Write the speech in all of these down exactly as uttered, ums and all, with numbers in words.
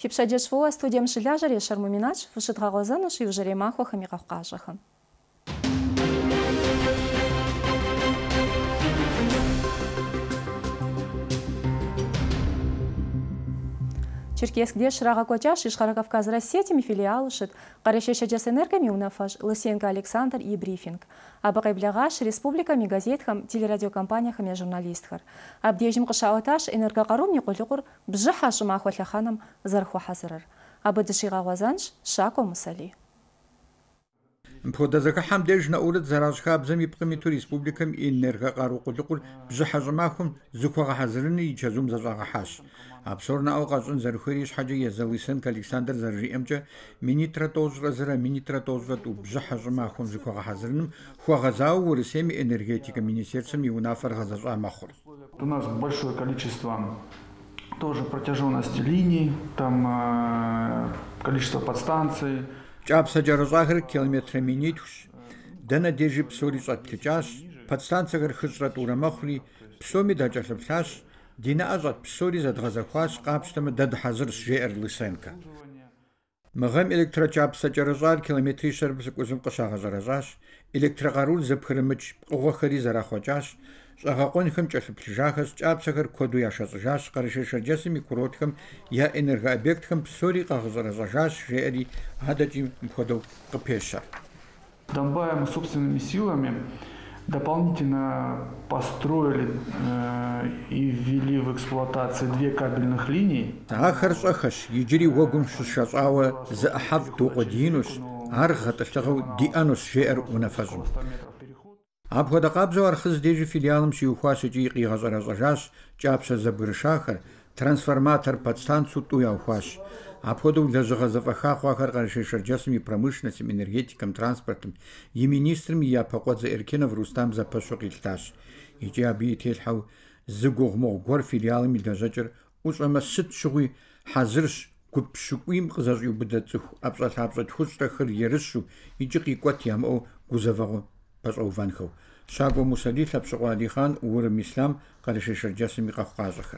Фипшадешвуа студиям шиляжаре шармуминач вышедгагозану шивжаре махвахами кавказахам. Черкесскде Шрагакочаш и Шхаракавказ Россетими филиал шит Карешешаджас энергами унафаш Лысенко Александр и брифинг. Абакайблягаш республиками газетхам телерадиокомпанияхам и журналистхар. Абдежим кышаоташ энергокарум никулюкур бжахашым ахваляханам зарху хазарар. Абадышигавазанш шако мусали. Мпходазакахам деж на уред заражхабзами пкамиту республикам энергокару кулюкур бжахажмахум зуквага хазарны и чазум зажагахаш. Абсурдно алгазун зархуриш хаджи Лысенко Александр заржиемча министра тожразра министра тожрату бжахажмахум зуквага хазарным хуагазау урысеми энергетика министерством и унафар газажамахур. У нас большое количество тоже протяженности линий, там э, количество подстанций. Чапсаджаразахар километр минитус, дана дежи псори затличаш, подстанция гархажратура махли, псоми даджашлапшаш, дина азат псори задгазахваш, капштама дадхазар сжеэр Лысенко. Магам электрочапсаджаразар километри шарбсак узум кашагазаразаш, электрогарул запхрымыч, огахари зарахвачаш, Шагаконхам чашлапшахас, чапсахар коду яшазажаш, карашешаджасами куротхам, я энергообъектхам псори кагазаразажаш, жери гададжим мходов капеша. Донбая мы собственными силами дополнительно построили э, и ввели в эксплуатацию две кабельных линии. Ахаршахаш, ежери вогум шушашава за ахав туqadinus, аргаташагау дианус жер унафазу. Абхадакабзу архыз дежи филиалом шиухаши газаразажаш, чапша забыршахар, трансформатор подстанцию туяухаш. Абходу для жагазавахахахар гаршишарджасами промышленностью, энергетиком, транспортом, и министрами я покодза Эркинов Рустам за пашокильташ. И те объятельхау зыгугмо гор филиалами для жачер ушама сытшуи хазырш купшукуим казажу будацух абзат абзат хустахар ерышу и джики кватьямо гузаваго пашованхау. Шаго мусали лапшуали хан урам ислам гаршишарджасами кавказахар.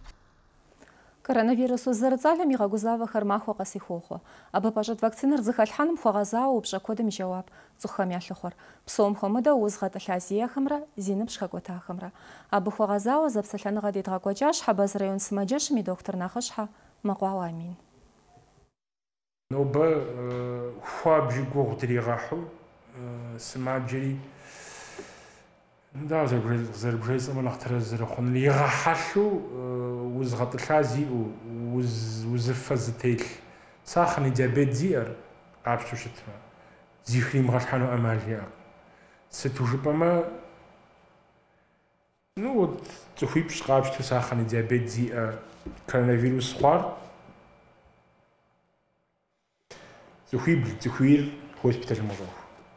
Коронавирусу зарцаля мигагузава хармаху касихохо. Абы пажат вакцинар захальханым хуагазау бжакодам жауап цухамяхлихор. Псом хомада узгата лазия хамра, зинып шхагота хамра. Абы хуагазау запсаляныга дедгагоджаш хабаз район смаджашми доктор нахашха мaqwa амин. Ноба хуабжи гогдригаху смаджри да зарбжайс амалахтара зархон лигахашу узгатlazi уз узфазтел сахни диабетзиар абсушитма зихрим гашхану амалия сетужпама ну вот цухипш габшту сахни диабетзиар коронавирус хвар цухиб цухир госпиталь мозов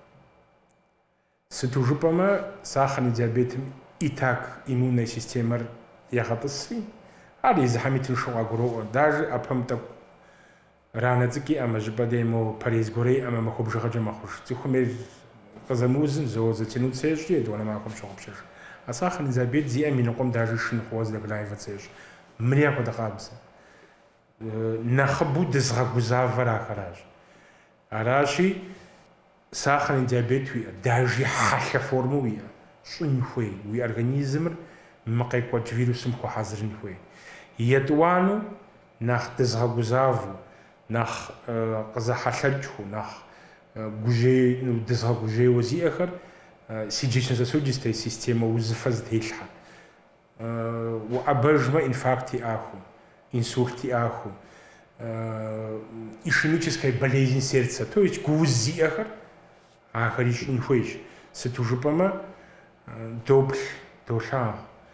Сетужупама сахарный диабет и так иммунная система яхатасви. А из хамитин шуагро даже апам так рано цики ама жбадемо париж горе ама махоб жахаджа махуш. Тихомер казамузин зо затянут сежди до на махом шохопшеш. А сахарный диабет зи аминоком даже шин хвоз для глайвацеш. Мрия подахабса. Нахабуд дезгагузавара хараж. Араши сахарный диабет вия, даже хаша форму вия, шуньхуй, вия организм макайкот вирусом хазринхуй. Ятуану нах дезгагузаву, нах казахашачху, нах гуже, ну дезгагуже возиахар, сердечно-сосудистая система узфаздельха. У обожма инфаркти аху, инсульти аху, ишемическая болезнь сердца, то есть гузиахар. А хариш не хочешь, сетужупама добр доша.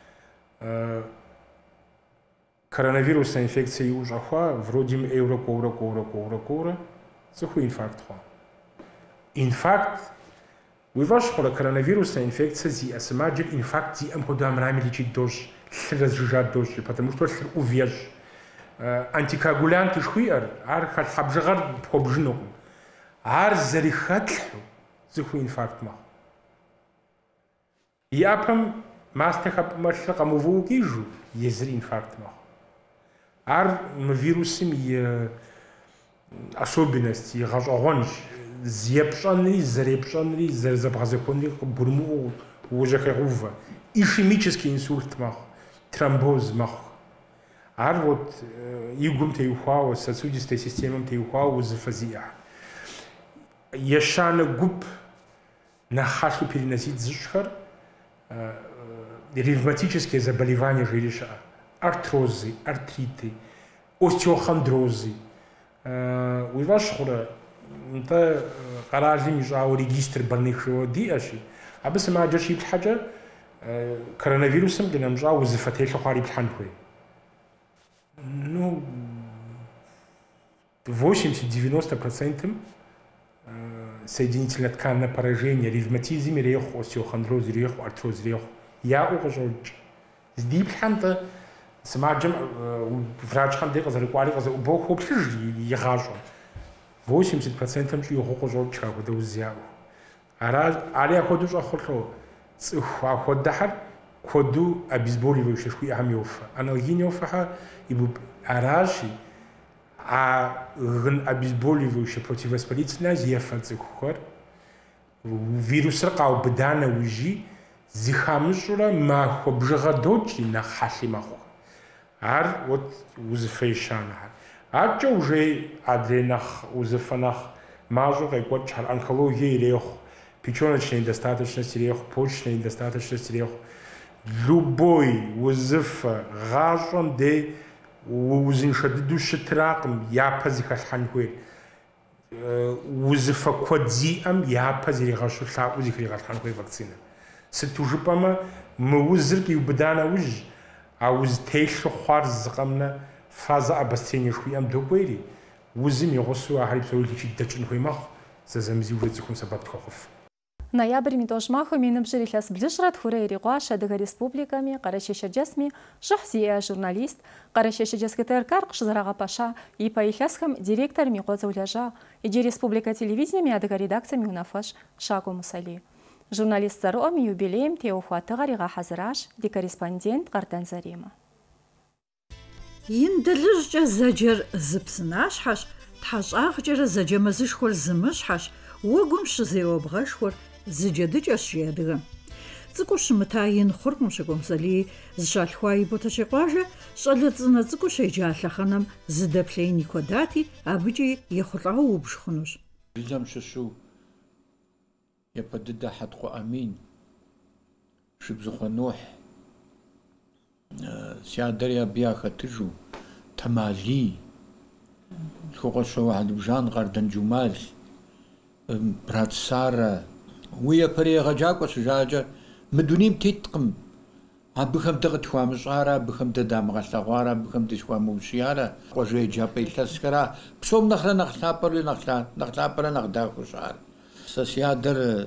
Коронавирусная инфекция ужахва, вроде еврокора, кора, кора, кора, сухой инфаркт хва. Инфаркт, вы ваш хола коронавирусная инфекция зи асмаджер инфаркт зи амходам рами лечить дождь, разжижать дождь, потому что увеж. Антикоагулянты шхуяр, ар хабжагар пхобжнок, ар зарихатлю. Зуху инфаркт мах. Я пам мастехап маршла камуву гижу езри инфаркт мах. Ар мы вирусом и особенности, и гажагонж, зепшанри, зарепшанри, зарезабразаконри, бурму, уже херува. Ишемический инсульт мах, тромбоз мах. Ар вот игум теюхау, сосудистой системам теюхау зафазия. Ешана губ на хашу переносить зашхар, ревматические заболевания жилища, артрозы, артриты, остеохондрозы. У вас хора, это гаражный межау регистр больных диаши. А без сама джаши бхаджа коронавирусом для нам жау зафател хахари бханхуй. Ну, восемьдесят-девяносто процентов соединительно-тканное поражение, ревматизм, реху, остеохондроз, реху, артроз, реху. Я ухожу. Здесь бханта самаджам врач ханде казали, куали казали, бог общий ягажу. восемьдесят процентов я ухожу чаго да узяу. А алия ходу жахоло. Ходахар ходу обезболивающее шкуи амиофа. Аналгиниофа и буб аражи, а обезболивающее противовоспалительное зефанцихор. Вирус ракау бедана ужи зихамшура махо бжагадочи на хаши махо. Ар вот узфейшанахар. А что уже адренах узфанах мажу какой чар онкологии рех. Печёночная недостаточность рех, почечная недостаточность рех. Любой узф гажон де узиншаддуше тракм япазихалханхуэр. Узфа кодзиам япазирихашулха узихрихалханхуэр вакцина. Сытужипама мы узрки убдана уж, а уз тейлху хварз камна фаза обострения шуям докуэри. Узим йогосу ахарипсойличи дачинхуймах зазамзи урецухум сабатхохов. Ноябрь митошмаху минабжирихляс ближрат хурейри гуаша дыга республиками, Карачешаджасми, Шахзия журналист, Карачешаджаскатер Шзарага Паша и поихлясхам директор Микоза Уляжа, иди республика телевидениями адыга редакциями унафаш Шаку Мусали. Журналист Зароми юбилеем Теохуатыга Рига Хазыраш, ди корреспондент Кардан Зарима. Индалыжжа заджер зыпсынашхаш, тхашахджер заджамазышхор зымышхаш, угум шызеобгашхор зыджадыджаш ядыга. Цыкуш мытаин хоркум шагумсали зжалхуаи боташикважа, шалыцына цыкуш эджалаханам зыдаплей никодати, абыджи ехулау убшхунуш. Ризам шашу я подыда хатху амин, шибзуху нух, сядаря бяха тыжу, тамали, схугашо адбжан гардан джумаль, брат Сара, уя парега джаква сужаджа, мдуним титкм, абхам дагатхуам шара, абхам дадамгаслагвара, абхам дишхуамушиара, кожей джапейласкара, псом нахра нахлапарли нахла, нахлапара нахдахушар. Сасиадер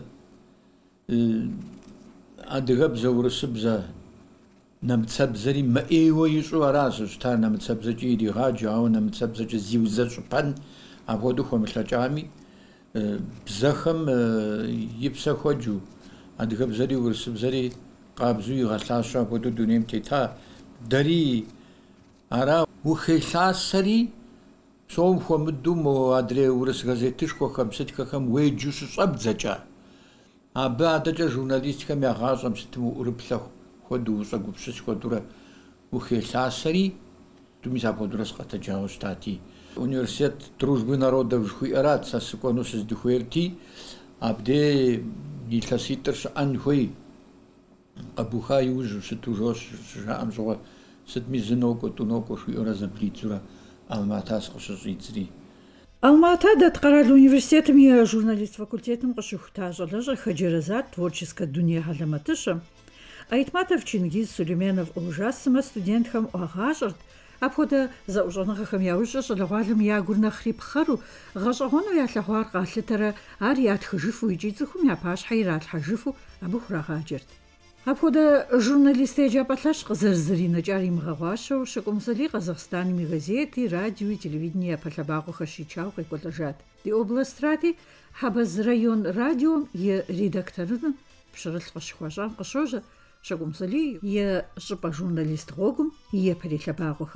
адыгабза урысыбза намцабзари маэйо ишъу арасу шта намцабзаджи иригаджу, ау намцабзаджи зиузэшӏупэн апхуэдэу хуэмылъэкӏами бзэхэм ипсэхуэджу адыгэбзэри урысыбзэри къабзэу игъэлъащэу апхуэдэу дунейм тета дэри ара ухелъасэри псом хуэмыдэу мо адрей урыс газетышхуэхэм сыткэхэм уеджэу щыщӏэбдзэкӏэ абы адэкӏэ журналистхэм ягъащӏэм сытым уӏурыплъэ хуэдэу ущӏэгупсыс хуэдурэ ухелъасэри думи сапхуэдурэ сыкъэтэджауэ щытати. Университет дружбы народов жыхуиӏэрат сэ сыкӏуэну сыздыхуейрти, абдей илъэситӏыр щыӏэн хуей къэбуха иужьу сыту жаӏэм щыгъуэ сытми зы нокӏуэ, тӏу нокӏуэ шхуиӏэурэ зэблидзурэ Алмата скъыщыщӏидзри. Алмата дэткъэрал университетым и журналист факультетым къыщыхута щӏалэжьыр Хаджэразад творческэ дуней хьэлэмэтыщэм Айтматов Чингиз Сулейменов ӏуэужасымэ студентхэм ӏуагъащӏэрт апхуэдэ зэӏущӏэныгъэхэм яужьэ щӏалэгъуалэм я гур нэхъри пхъэру гъэщӏэгъуэну ялъэгъуар къалъытэрэ ар ятхыжыфу икӏи цӏыхум я пащхьэ иралъхьэжыфу абы хурагъаджэрт. Апхуэдэ журналистэ еджапӏэ лъэщ къызэрызэринэкӏар имыгъэгъуащэу Шыкъумсали Къазахъстаным и газети, радиои, телевидение япэ лъэбакъуэхэр щичауэ къекӏуэлӏэжат. Ди областрати Хьэбэз район радиом и редакторым Пщырылъ къыщыхуащӏам къыщожьэ Шыкъумсали и щӏыпӏэ журналист гъуэгум и япэри лъэбакъуэхэр.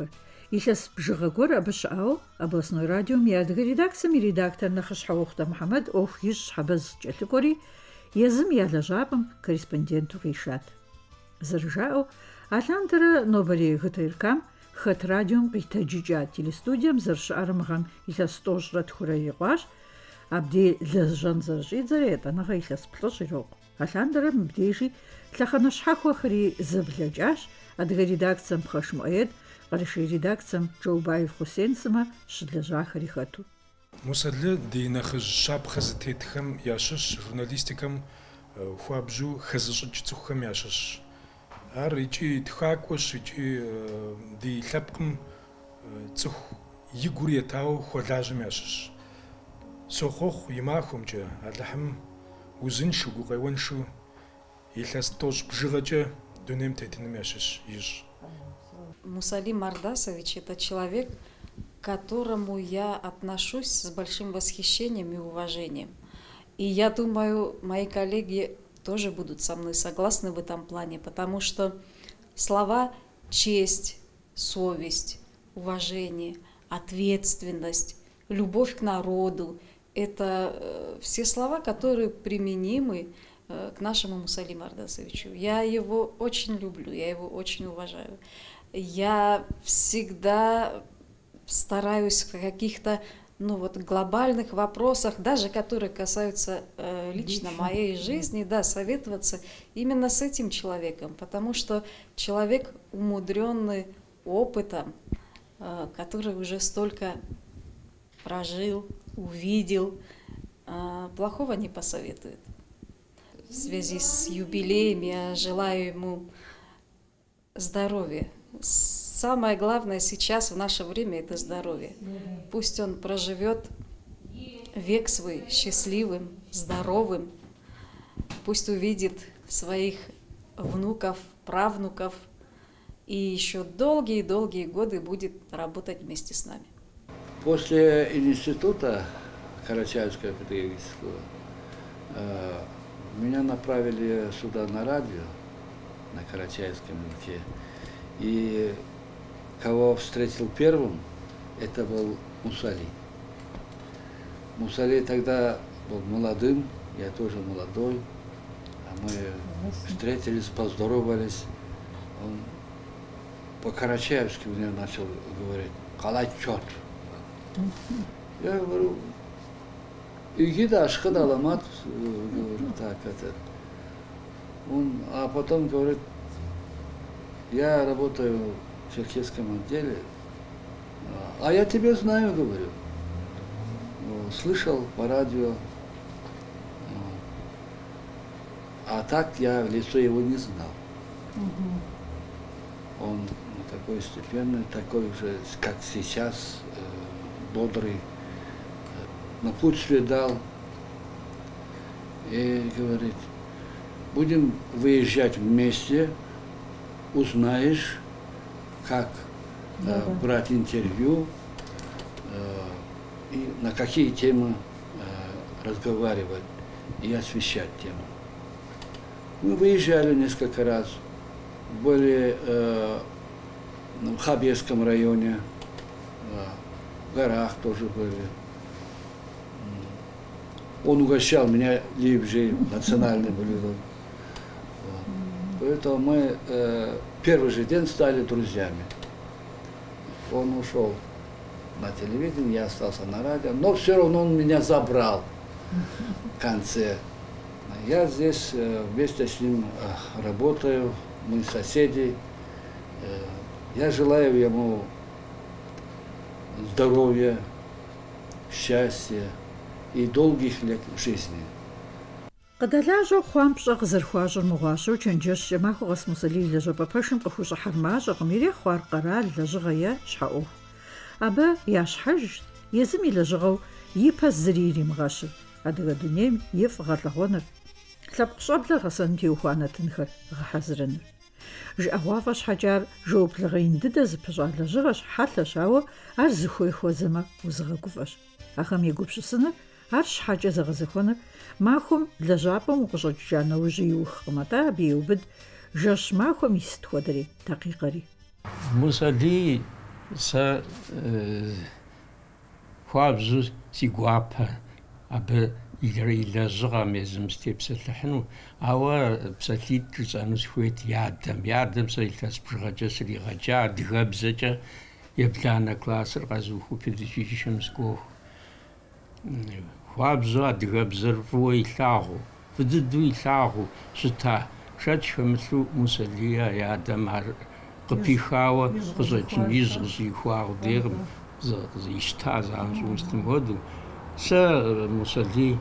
Илъэс бжыгъэ гуэр абы щыӏауэ областной радиом и адыгэ редакцием и редактор нэхъыщхьэ Ухтэ Мухьэмэд ӏуэху ищӏ Щхьэбэз кӏэлъыкӏуэри езым я лэжьапӏэм корреспонденту къишат. Зэрыжаӏэу, алъандэрэ Нобэрей Гытыркам хэт радиом къитэджыкӏа телестудием зэрыщыӏэрым гъэм илъэс тӏощӏрэ тхурэ икъуащ, абдей лэжьэн зэрыщӏидзэрэ етӏэныгъэ илъэс плӏыщӏ ирокъу. Алъандэрэ мыбдежи лъэхъэнэ щхьэхуэхэри зэблэкӏащ адыгэ редакцием Пхъэш Муӏэед, къэрешей редакцием Джэубаев Хусейн сымэ щылэжьахэри хэту. Мусэлы ди нэхъыжь щапхъэ зытетхэм ящыщ журналистикэм хуабжьу хэзыщӏыкӏ цӏыхухэм ящыщ. Ар икӏи тхакӏуэщ, икӏи ди лъэпкъым цӏыху игур етауэ хуэлажьэм ящыщ. Сохъуэхъу и махуэмкӏэ, Алыхьым узыншэу, гукъеуэншэу илъэс тӏощӏ бжыгъэкӏэ дунейм тетыным ящыщ ищӏ. Мусалим Мардасович – это человек, к которому я отношусь с большим восхищением и уважением. И я думаю, мои коллеги тоже будут со мной согласны в этом плане, потому что слова «честь», «совесть», «уважение», «ответственность», «любовь к народу» – это все слова, которые применимы к нашему Мусалиму Мардасовичу. Я его очень люблю, я его очень уважаю. Я всегда стараюсь в каких-то ну, вот, глобальных вопросах, даже которые касаются э, лично моей жизни, да, советоваться именно с этим человеком, потому что человек, умудренный опытом, э, который уже столько прожил, увидел, э, плохого не посоветует. В связи с юбилеем я желаю ему здоровья. Самое главное сейчас в наше время – это здоровье. Пусть он проживет век свой счастливым, здоровым. Пусть увидит своих внуков, правнуков и еще долгие-долгие годы будет работать вместе с нами. После института Карачаевского педагогического меня направили сюда на радио, на карачаевском языке. И кого встретил первым, это был Мусали. Мусали тогда был молодым, я тоже молодой. А мы встретились, поздоровались. Он по-карачаевски мне начал говорить «Калачот». Я говорю, иди да, шкада ламат, говорю, так, это. Он, а потом говорит, я работаю в черкесском отделе, а я тебя знаю, говорю. Слышал по радио, а так я в лицо его не знал. Он такой степенный, такой же, как сейчас, бодрый, напутствие дал и говорит, будем выезжать вместе, узнаешь, как да, э, брать интервью э, и на какие темы э, разговаривать и освещать тему. Мы выезжали несколько раз, были э, в Хабирском районе, э, в горах тоже были. Он угощал меня либжей, национальный блюдо. Вот. Поэтому мы э, первый же день стали друзьями. Он ушел на телевидение, я остался на радио, но все равно он меня забрал в конце. Я здесь э, вместе с ним э, работаю, мы соседи. Э, я желаю ему здоровья, счастья и долгих лет жизни. Къыдэлажьэу хъуам пщӏэ къызэрыхуащӏыр мыгъуащэу чэнджэщкӏэ махуэ къэс Мусалий лэжьапӏэ пэшым къыхущӏыхьэр мащӏэкъым, ирехъу ар къэрал, лэжьыгъэ е щхьэӏуэху. Абы ящхьэжщ, езым и лэжьыгъэу и пэ зыри иримыгъэщыр, адыгэ дунейм и фӏ гъэлӏэгъуэныр, лъэпкъ щӏэблэ гъэсэн теухуа нэтынхэр гъэхьэзырыныр. Жыӏэгъуафӏэ щхьэкӏар жэуплъыгъэ ин дыдэ зыпыщӏа лэжьыгъэщ, хьэлъэщ, ауэ ар зыхуей хуэзэмэ узыгъэгуфӏэщ. Ахэм и гупщысыныр ар щхьэкӏэ зэгъэзэхуэныр махуэм лэжьапӏэм укъыщӏэкӏыжа нэужьи иухкъым, атӏэ абы еубыд жэщ махуэм исыт хуэдэри дакъикъэри. Мусали Să хуабжьу си гуапэ абы илэжьыгъэм езым степсэлъыхьыну, ауэ псэлъитӏ жысӏэну схуейт ядэм. Ядэм сэ илъэс бжыгъэкӏэ сригъэджа, адыгэбзэкӏэ ебланэ классыр къэзыуху педагогичным сыкӏуэху. Хуабжьу адыгэбзэр фӏыуэ илъагъуу, фӏы дыдэу илъагъуу щыта шэч хэмылъу Мусэлие ядэм ар къыпихауэ къыщӏэкӏын ижь къыщӏихуагъу дегъым зищта зыӏэнщӏумыстым хуэдэу. Сэ Мусэлий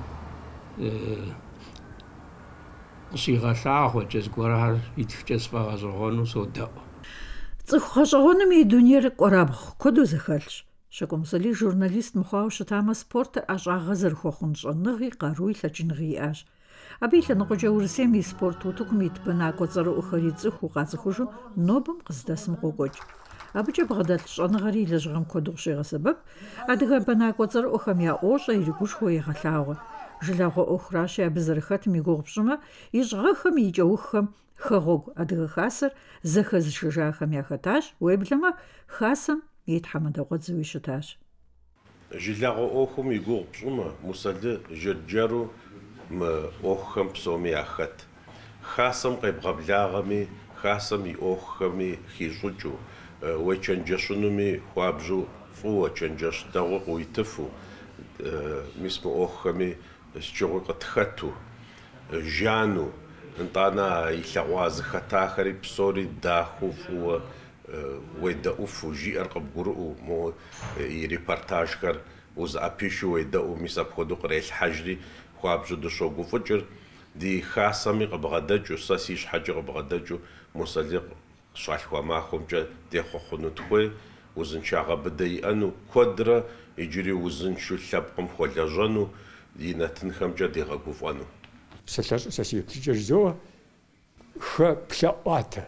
къыщигъэлъагъуэкӏэ зыгуэрхэр итхкӏэ сфӏэгъэщӏэгъуэну содэӏу. Цӏыху гъэщӏэгъуэным и дунейр кӏуэрабгъу куэду зэхэлъщ. Щакӏуэ Мусэлий журналист мыхъуауэ щытамэ, спортыр ӏэщӏагъэ зэрыхуэхъун щӏэныгъи, къаруи, лъэкӏыныгъи иӏащ. Абы и лъэныкъуэкӏэ Урысейм и спорт утыкум ит бэнакӏуэ цӏэрыӏуэхэри цӏыхуу къацӏыхужу нобэм къыздэсым къокӏуэкӏ. Абыкӏэ бгъэдэлъ щӏэныгъэри и лэжьыгъэм куэду къыщегъэсэбэп, адыгэ бэнакӏуэ цӏэрыӏуэхэм я ӏуощӏэ, иригушхуэ, егъэлъагъуэ. Жылэгъуэ ӏуэхуращи, абы зэрыхэтым и гугъу пщӏымэ, ищӏгъэхэм, и кӏэуххэм хэгъуэгу адыгэ хасэр зэхэзышыжахэм яхэтащ, уеблэмэ хасэм и тхьэмадэгъуэдзэуи щытащ. Жылэгъуэ ӏуэхум и гугъу пщӏымэ, Мусэлы жэрджэру мы ӏуэхухэм псоми яхэт. Хасэм къебгъэблагъэми, хасэм и ӏуэхухэми хищӏыкӏыу, уэ чэнджэщынуми хуабжьу фӏыуэ, чэнджэщ дэгъуэ къыуитыфу, мис мы ӏуэхухэми скӏыгъуи къытхэту, жану, итӏанэ и лъэгъуа зыхэтахэри псори дахыу фӏыуэ уедэӏуфу, жиӏэр къыбгурыӏуу, мо и репортажхэр узыӏэпишу уедэӏуу, мис апхуэдэу кърелъхьэжри хуабжьу дыщогуфӏыкӏыр. Ди хасэми къыбгъэдэкӏыу, сэ си щхьэкӏэ къыбгъэдэкӏыу, Мусэлий щалъхуа махуэмкӏэ дехъуэхъуну тхуей, узыншагъэ быдэ иӏэну, куэдрэ иджыри узыншэу лъэпкъым хуэлэжьэну, и нэтынхэмкӏэ дегъэгуфӏэну. Псэлъэщӏэ сэ си еплъыкӏэ жызоӏэ хэ плъэӏуатэ.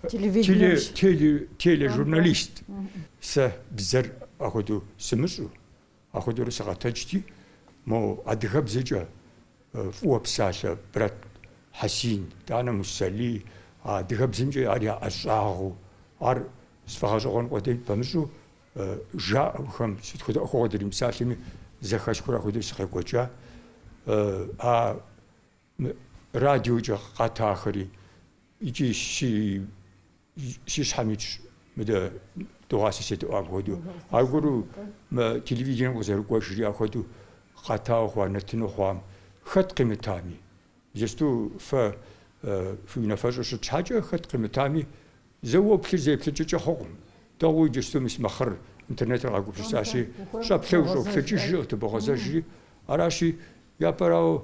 Тележурналист. Сэ бзэр ахуэдэу сымыщӏу, ахуэдэу сыкъэтэджти, мо адыгэбзэкӏэ фӏыуэ псалъэ Брат Хьэсин, итӏанэ Мусэлий, адыгэбзэмкӏэ ар яӏэщӏагъыу, ар сфӏэгъэщӏэгъуэн къудей пэмыщӏу жаӏэухэм сыт хуэдэ ӏуэхугъуэ дримысалъэми зэхэсхуэр ахуэдэу сыкъекӏуэкӏа. А радиокӏэ къатахэри икӏи си си щхьэм итщ мыдэ дыгъуасэ седэӏуам хуэдэу, аргуэру телевидением къызэрыкӏуэжри ахуэдэу къатауэ хъуа, нэтыну хъуам хэт къимытами, зэсту фэ фи унафэщӏу щыт щхьэкӏэ хэт къимытами, зэуэ плъыр зеплъыкӏыкӏэ хъукъым. Дэгъуи джэсту мис мэхъыр интернетыр къагупсысащи, щӏэплъэу щӏоплъэкӏыжри, къытыбогъэзэжри, аращи япэрауэ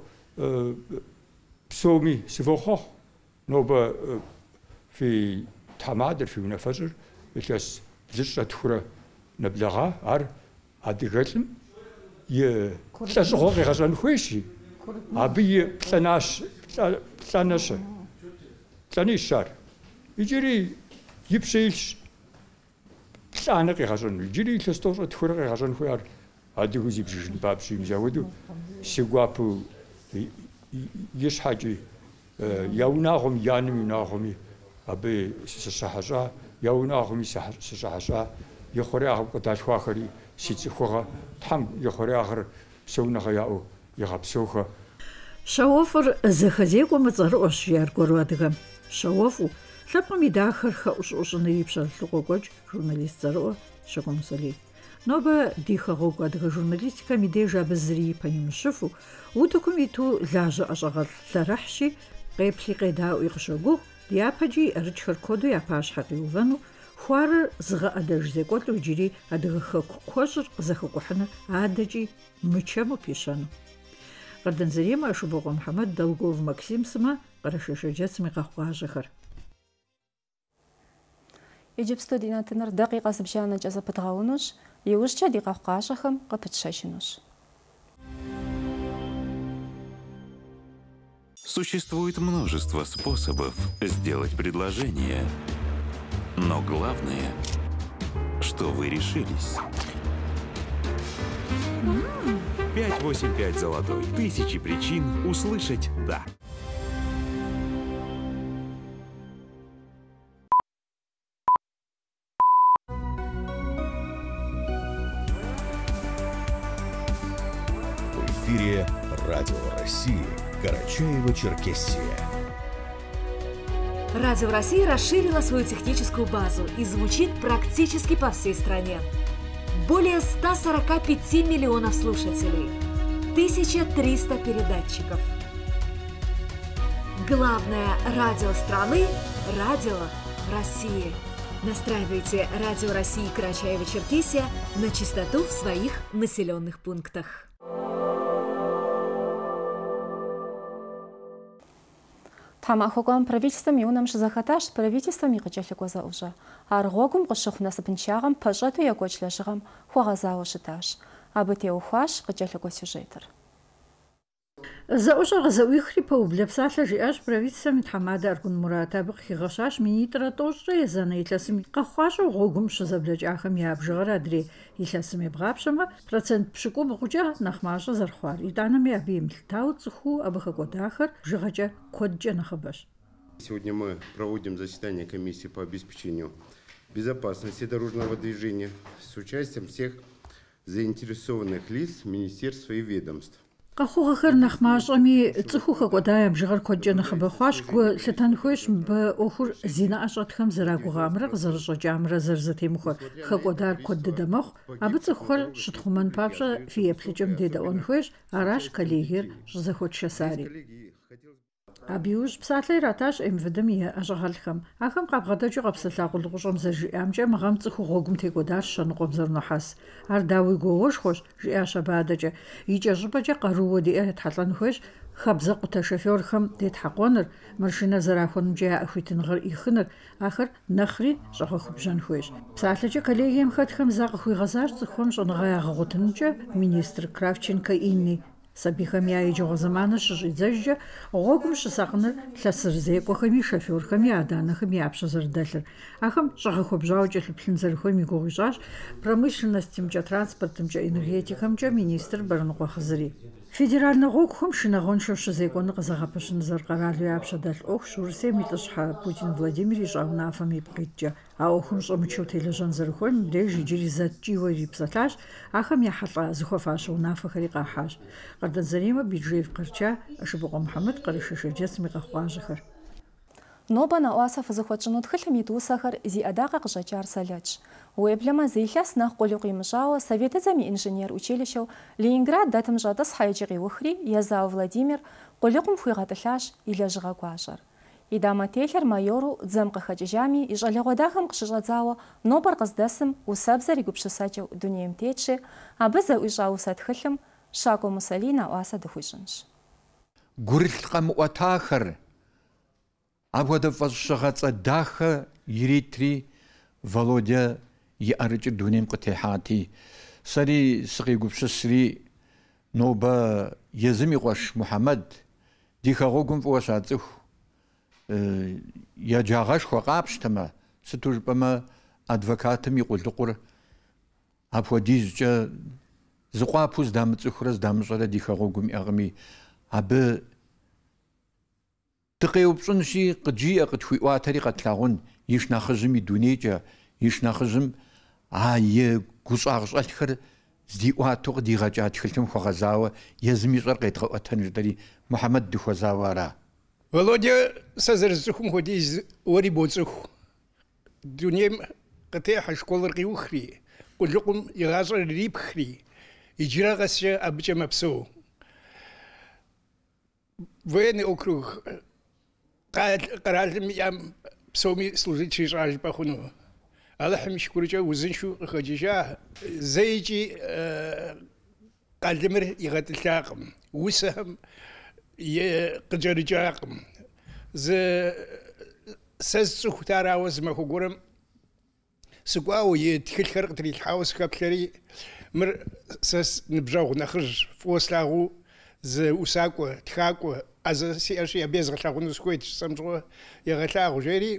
псоми сывохъуэхъу. Нобэ фи тхьэмадэр, фи унафэщӏыр илъэс блыщӏэ тхурэ нэблагъа, ар адыгэлӏым и лӏэщӏыгъуэ къигъэщӏэн хуейщи, абы и плӏэнащ, плӏэнэщэ, плӏэнищ ар. Иджыри и пщэ илъщ плӏанэ къигъэщӏэну, иджыри илъэс тӏощӏэ тхурэ къигъэщӏэн хуей, ар адыгэу зибжыжын папщӏи, мис ауэдэу си гуапэу и щхьэкӏи я унагъуэм, и анэм и унагъуэми абы сыщыхьэщӏа, я унагъуэми сыщыхьэщӏа, и хъуреягъым къыдалъхуахэри си цӏыхугъэ, Тхьэм и хъуреягъыр псэуныгъэ яӏэу игъэпсэухэ. Щауэфӏыр зэхэзекӏуэмэ цӏэрыӏуэщ жи аргуэру адыгэм. Щауэфӏу, лъэпкъым и дахэр хэӏущӏущӏыныри пщӏэлъыкъуэкӏуэкӏ журналист цӏэрыӏуэ Щакӏуэ Мусэлий. Нобэ ди хэгъуэгу адыгэ журналистикэм и деж абы зыри ипэ имыщыфу, утыкум иту лажьэ ӏэщӏагъэлӏ лъэрыхьщи, къеплъи къедаӏуи къыщогугъ, япэкӏи ӏэрыкӏхэр куэду я пащхьэ къиувэну, хуарыр зыгъэӏэдэж зекӏуэлӏу иджыри адыгэ хэку куэщӏыр къызэхыкӏухьыныр адэкӏи мычэму пищэну. Къардэнзэреймэ Ашыбокъуэ Мухьэмэд, Долгов Максим сымэ, Къэрэшей Шэджэцым и къэхъуажэхэр. Иджы студием натыныр дакъикъэ зыбжанэкӏэ зэпыдгъэунущ, иужькӏэ ди къэхъугъащӏэхэм къыпытщэжынущ. Существует множество способов сделать предложение. Но главное, что вы решились. пять восемь пять золотой. Тысячи причин услышать «да». эфире Радио России, Карачаево-Черкесия. Радио России расширило свою техническую базу и звучит практически по всей стране. Более ста сорока пяти миллионов слушателей, тысяча триста передатчиков. Главное радио страны – Радио России. Настраивайте Радио России Карачаево-Черкесия на частоту в своих населенных пунктах. Тхамахогам правительством юнам шизахаташ правительством игачаликоза уже. Аргогум гошух насыпнчагам пажату ягочлашагам хуагазау шиташ. Абытеу хуаш гачалико сюжетер. За ушага за уихри паублепсатлα жиаш правительством Тхамада Аргун Муратаб хигашаш министра тоже за нейласми кахвашу гогум шизаблачахам ябжгар адри иласми бгапшама процент пшику бгуча нахмаша зархвар иданами абим тау цху абахагодахар жигача кодджа нахабаш. Сегодня мы проводим заседание комиссии по обеспечению безопасности дорожного движения с участием всех заинтересованных лиц, министерств и ведомств. Кахухахар нахмашами цхуха годаем жигар коджана хабахаш ко сетанхуш б охур зина ашатхам зарагугамра заржожамра зарзатимхор хагодар коддамах абцхур штхуман папша фиепличем деда онхуш араш калигер захотшасари Абиуш псатлай раташ эмвдми ажгалхам ахам қабғадажу қапсалағылғыжым за жиамжа мағам цху ғогум тегодар шанғом зарнахас ар дави гоғыш хош жиаша бадажа ича жбажа қаруы де талан хош хабза құта шофер хам дед хақоныр маршина зарахон жа ахвитингар ихныр ахыр нахри жаға хубжан хош псатлача коллегиям хатхам зақ хуйғазар цхум шанға ағығытынча министр Кравченко инни Сабихами и Джозамана шижидзажа, огум шисакнер, ласырзекохами, шоферхами, аданахами, апшазардалер. Ахам шахохобжауча хлебзархами гугжаш, промышленностям, транспортом, энергетикам, министр Барнухазари. Федеральный гокхум шинагоншо шизекон казахапашин заркарали апшадал ох шурсе миташха Путин Владимир Жавнафами притча, а охум шомчу тележан зархом лежи джиризатчивой псаташ, ахам яхатла захофашу нафахари кахаш. Кардан зарима биджиев карча, ашибуга Мухаммад каришашаджас микахважихар. Ноба на уасаф захваченут хлемиту сахар зи адаqa qjachar salaч. Уеблема зихяс нах qolqimjao советами инженер училища Ленинград датым жадас хайжиги ухри Язау Владимир qolqum фуйгаталаш илажга гуажар. Идама телер майору дзамqa хаджами и жалгодахам qshjadzao нобар qazdasım усабзари гупшсачау дунеем тече, абыза уйжау сатхлым Шако Мусалина уаса дхуйжинш. Гурлqam уатахар Абгада фашшагаца даха иритри Володя ярыч дунем qtihati сари сгигупшсри ноба езми qosh Мухаммад дихагогум фошацх я жагаш хвaqapshtama стужбама адвокатами qulqur аподизча зqapus дамцхраз дамшара дихагогум ягми абы تقيوبشون شيء قجيء قد في واتري قتلاعون يشناخجم الدنيا يشناخجم عاية قصاغش أشخر زدي واتوق دي غجات خلتم خغزاوة يزمي شرقيت خواتن جدري محمد دخوزاوارا Володя сазерзухум ходиз ори боцух дунем قتاح школа риухри кулукум игаза рибхри иджирагася абча мапсо военный округ قرالم يام بسومي служить чижаж пахуну Аллахым шкурча узыншу хаджижа зайчи قالدمر يغتلقم وسهم يقجرجاقم ز سزخ تاراوز مخغورم سقاو يتخلخر قتري الحاوس كابلري مر سس نبجاو نخرج فوسلاغو ز وساقو تخاقو از سياشي без غلاغو سكويت سمجو يغلاغو جيري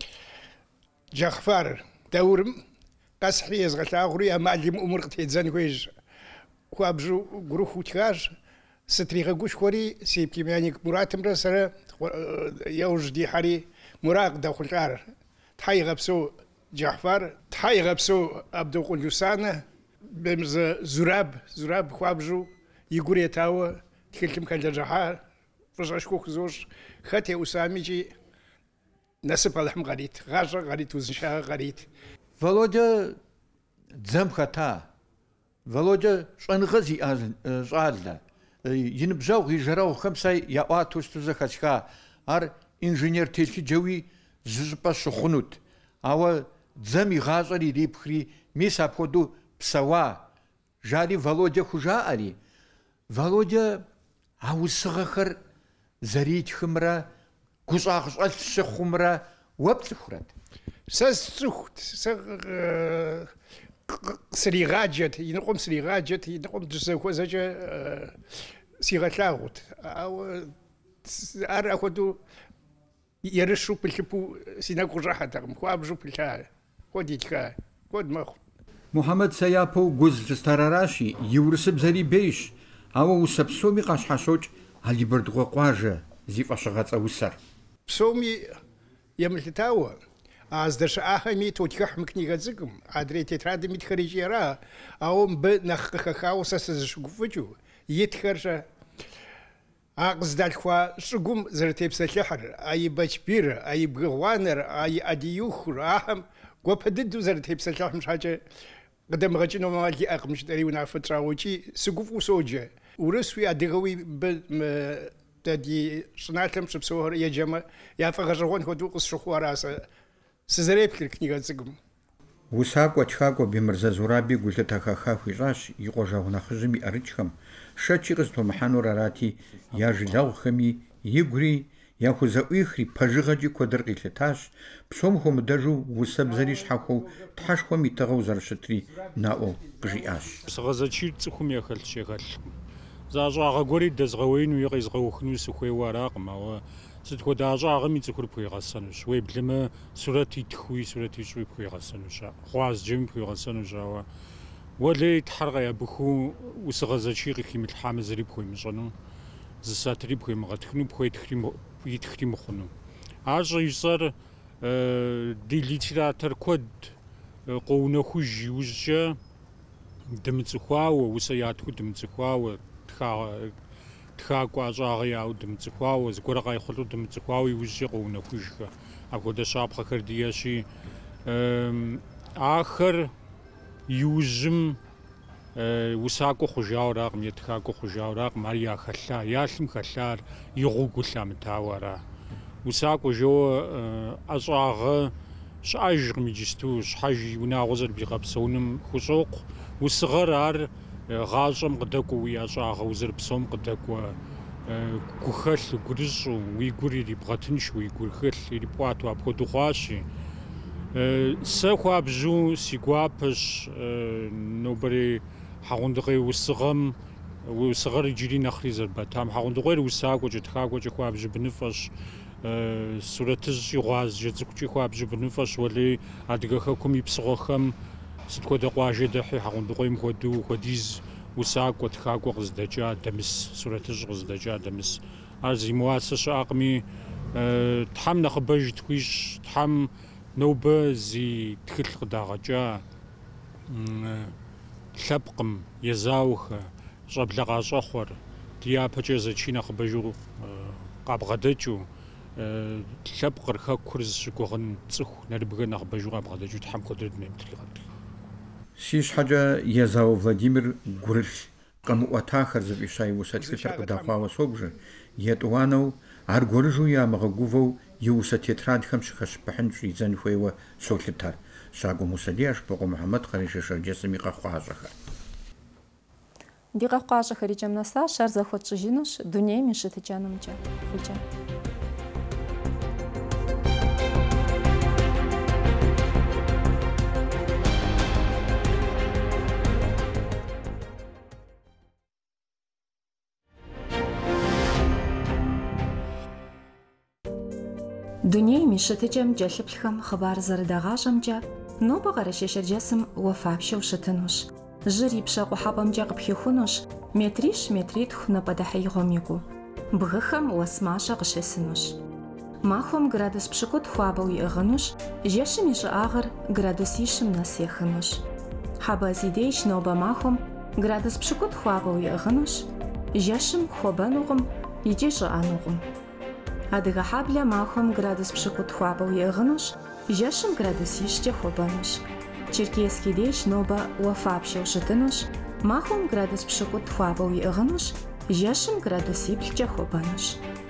جخفار دورم قصحي يزغلاغو يا معلم امور قتيزان كويج خوابجو غروخو تخاج ستريغا غوشخوري سي بليميانيك مراتم رسره يوجدي حري مراق داخل قار تحي غبسو جعفر تحي غبسو عبد القدوسانه بمز زراب زراب خوابجو يقول تاو تكلم كان جحا فشاشكوك زوج خاتي أسامي نسب الحم غريت غاجة غريت وزنشا غريت فالوجا زم خطا فالوجا شنغزي أزن زعلا ينبزاو غيجراو خمسة يأواتوش تزخشكا ار إنجنير تلكي جوي زبا سخنوت أو زمي غازري ريبخري ميسا بخدو بسوا جاري فالوجا خجا أري فالوجا أو سغخر زريت خمرة كوزاخ ألف خمرة وبتخرت سسخت سغ سريغاجت ينقوم سريغاجت ينقوم جزاكو زاجا سيغتلاغوت أو أراكودو يرشو بالكبو سيناكو راحتهم خوابجو بالكا خوديتكا خود ما محمد سيابو جوز استراراشي يورسب زري بيش أو وسبسومي قاش حشوج هالي بردغو قواجة زي فاشغات أوسر بسومي يملتاوا از درش آخمی توتیخ مکنیگه زگم عدرتی تراد میت خریجیرا آوم ب نخ خاوس سزش گفتجو یتخرج عقز دالخوا شگم زرتیب سلحر ای بچبیر ای بغوانر ای ادیوخر آهم قبضدو زرتیب سلحر مش حاجة قدم غجنو مالي أقمش دري ونعرف تراويشي سقوف وسوجة ورسوي أدغوي ب تدي صناعتهم سبسوهر يا جماعة يا فغجرون هدوء الشخوار راسه سزريب كنيغة زقم وساق وتشاق بمرزا زورابي قلت تخاخا فيراش يقوجاونا خزمي أرجخم شاتشي غزتو محانو راراتي يا جلاو خمي يقري يا خوزاويخري بجغجي كودرقي لتاش بسومخو مدجو وسبزريش حاخو تحاشخو ميتغو زرشتري ناو قجياش سغزاتشي تسخم يخل شيخل زاجا غوري دزغوين ويغيزغوخنو سخوي وراق ما سدخو داجا غمي تخور بخوي غسانوش وي بلما سورتي تخوي سورتي شوي بخوي غسانوش خواز جيم بخوي غسانوش ولي تحرق يا بخو وسغزاتشي غيكي متحامل زري بخوي مجنو زساتري بخوي مغتخنو بخوي تخري يتخري مخنو عاجا يصار دي ليتراتر كود قونا خوجي وجا دمتخواو وسياتخو دمتخواو تخا تخاكو عجاغي أو دمتخواو زكورا يخلو دمتخواو يوجي قونا خوجا أكو دا شابخا كردياشي آخر يوجم وساكو خجاو راق ميتخاكو خجاو راق ماريا خلا يالم خلار يغوكو لامتاورا وساكو جو أجاغ شايج ميجستو شحاجي وناغوزر بيغابسونم خشوق وصغرار غاجم قدكو وياجاغ وزر بسوم قدكو كوخل غرش ويغوري ريبغاتنش ويغور خل ريبواتو ابخو دخواشي سخوا بجو سيغوابش نوبري حغوندغي وسغم وسغر يجري نخري زربتام حغوندغي وساغو جتخاغو جخوا بجو بنفش سورتج يغاز جزكوشي خوا بجو بنفش ولي ادغخكم يبسغخم ستكو دقواجي دحي حغوندغي مخدو خديز وساغو تخاغو غزدجا دمس سورتج غزدجا دمس ارزي مواسش اقمي تحم نخبج تكويش تحم نوبة زي تخلق داغجا لبقم يزاوخ جبلغا شخور ديابا جزا تشينا خبجو قابغدجو لبقر خاكورز شكوغن تسخ نربغن خبجو قابغدجو تحم كودرد ميمتري غد سيش حاجة يزاو فلاديمير غورش قامو اتاخر زبيشاي وساتكتر قدافا وسوغج يتوانو ار غورجو يا مغغوفو يوسا تيتراد خمش خش بحنش يزن خويوا سوكتار شاغو موسادياش بقو محمد خريش شرجسمي قخواجخ دي قخواجخ ريجم نسا شار заход жинуш дуней мишит джанумджа фуджа Дуней мишытыкӏэм джэлъыплъхэм хъыбар зэрыдэгъащӏэмкӏэ, нобэ къэрэщэщэджэсым уафапщэу щытынущ, жьыр и пщэ къухьэпӏэмкӏэ къыпхихунущ, метрищ метритху напӏэдыхьеигъуэм и гугъу. Бгыхэм уэс мащэ къыщесынущ. Махуэм градус пщыкӏут хуабэу иӏыгъынущ, жэщым и щӏыӏагъыр градус ищым нэс ехынущ. Хьэбэ зи дежщ нобэ махуэм градус пщыкӏут хуабэу иӏыгъынущ, жэщым хуэбэнукъым икӏи щӏыӏэнукъым. Адыгэ хьэблэ махуэм градус пщыкӏутӏ хуабэу иӏыгъынущ, жэщым градус ищкӏэ хуэбэнущ. Черкесский деж нобэ уафапщэу щытынущ, махуэм градус пщыкӏутӏ хуабэу иӏыгъынущ, жэщым градус иплӏкӏэ хуэбэнущ.